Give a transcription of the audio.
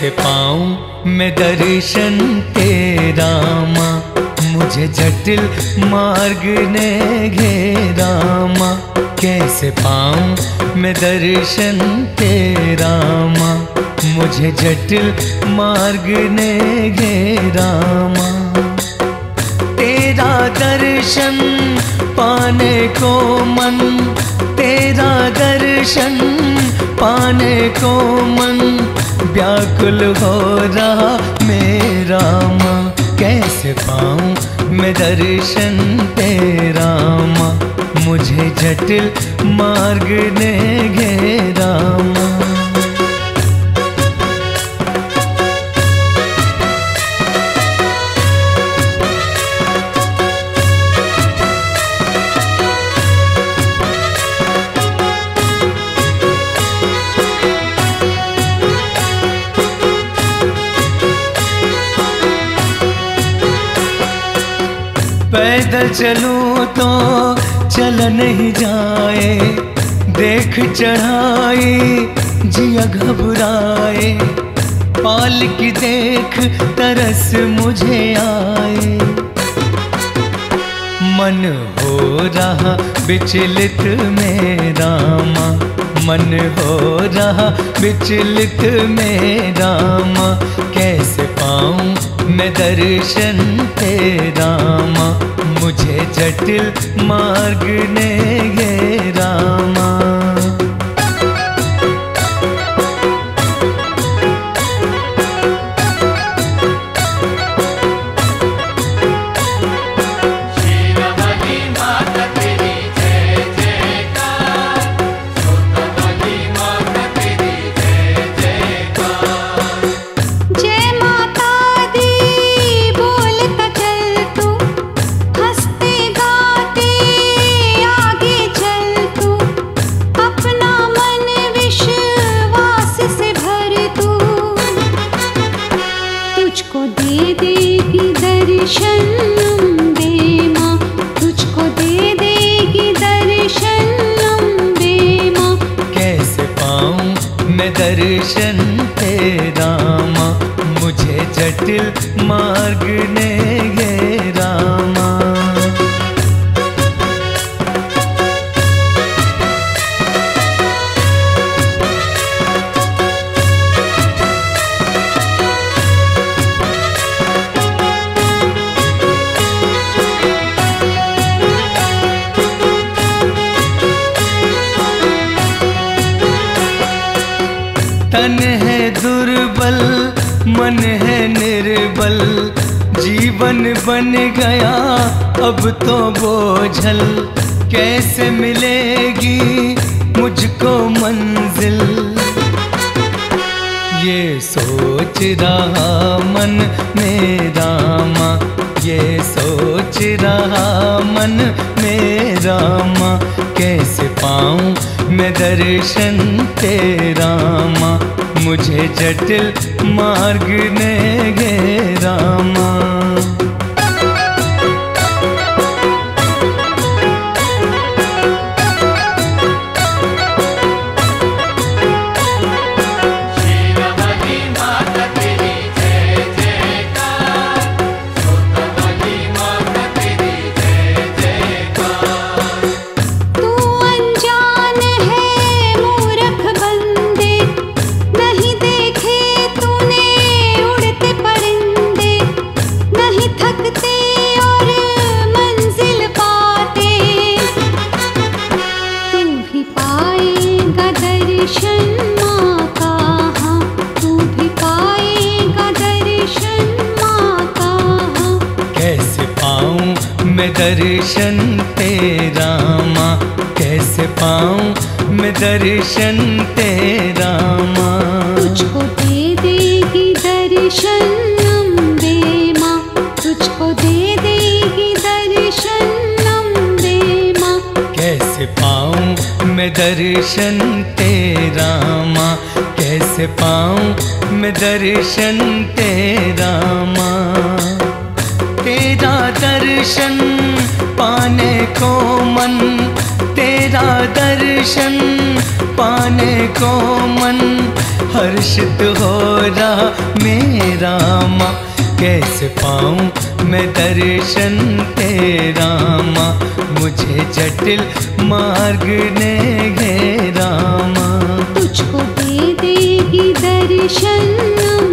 कैसे पाऊं मैं दर्शन तेरा माँ, मुझे जटिल मार्ग ने घेरा माँ। कैसे पाऊं मैं दर्शन तेरा माँ, मुझे जटिल मार्ग ने घेरा माँ। तेरा दर्शन पाने को मन, तेरा दर्शन पाने को मन व्याकुल हो रहा मेरा माँ। कैसे पाऊं मैं दर्शन तेरा माँ, मुझे जटिल मार्ग ने घेरा माँ। पैदल चलूं तो चल नहीं जाए, देख चढ़ाई जिया घबराए। पालकी देख तरस मुझे आए, मन हो रहा विचलित मेरा माँ, मन हो रहा विचलित मेरा माँ। कैसे पाऊं मैं दर्शन तेरा माँ, मुझे जटिल मार्ग ने घेरा माँ। दर्शन तेरा माँ, मुझे जटिल मार्ग ने घेरा माँ। तन है दुर्बल, मन है निर्बल, जीवन बन गया अब तो बोझल। कैसे मिलेगी मुझको मंजिल, ये सोच रहा मन मेरा माँ, ये सोच रहा मन मेरा माँ। कैसे पाऊं मैं दर्शन तेरा माँ, मुझे जटिल मार्ग ने घेरा माँ। मैं दर्शन तेरा माँ, कैसे पाऊं मैं दर्शन तेरा माँ। तुझको दे देगी दर्शन अम्बे माँ, तुझको दे देगी दर्शन अम्बे माँ। कैसे पाऊं मैं दर्शन तेरा माँ, कैसे पाऊं मैं दर्शन तेरा माँ। तेरा दर्शन पाने को मन, तेरा दर्शन पाने को मन हर्षित हो रहा मेरा माँ। कैसे पाऊँ मैं दर्शन तेरा माँ, मुझे जटिल मार्ग ने घेरा माँ। तुझको दे देगी दर्शन